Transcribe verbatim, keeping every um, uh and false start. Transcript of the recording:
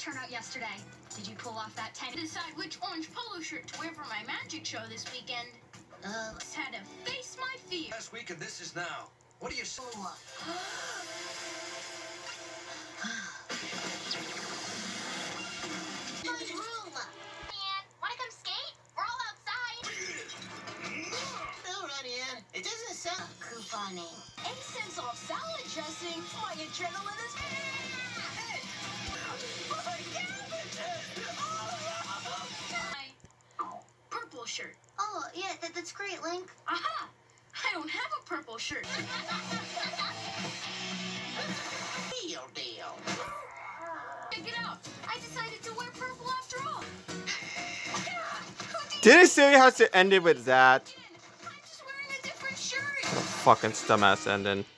turn out yesterday? Did you pull off that ten? Decide which orange polo shirt to wear for my magic show this weekend. Uh, had to face my fear. Last week and this is now. What do you say? My room. Man, wanna come skate? We're all outside. No, Ronnie Anne, it doesn't sound couponing. Eight cents off salad dressing. My adrenaline is. Hey! My cabbages! My purple shirt. Oh, yeah, that, that's great, Link. Aha! I don't have a purple shirt. Deal, deal. Check it out. I decided to wear purple after all. Did it say how to end it with that? I'm just wearing a different shirt. Fucking dumbass ending.